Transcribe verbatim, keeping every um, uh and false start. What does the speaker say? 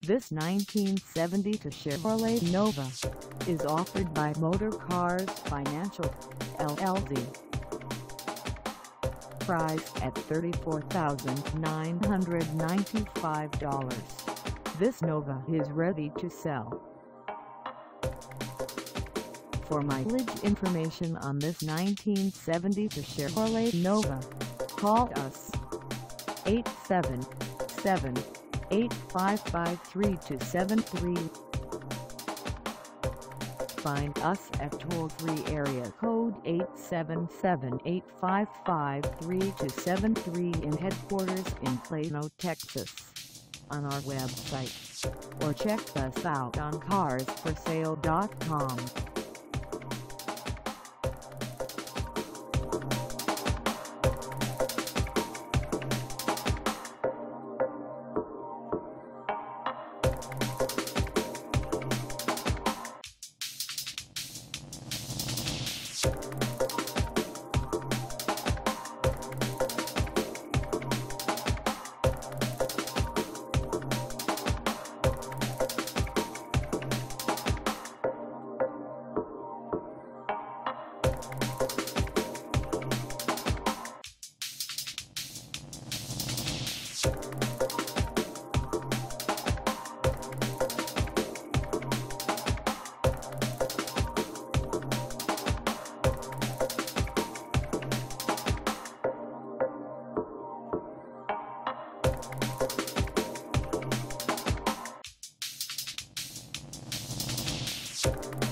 This nineteen seventy-two Chevrolet Nova is offered by Motorcars Financial, L L C. Priced at thirty-four thousand nine hundred ninety-five dollars, this Nova is ready to sell. For mileage information on this nineteen seventy-two Chevrolet Nova, call us eight seven seven, eight five five, three two seven three. Find us at toll-free area code eight seven seven, eight five five, three two seven three in headquarters in Plano, Texas, on our website, or check us out on cars for sale dot com. You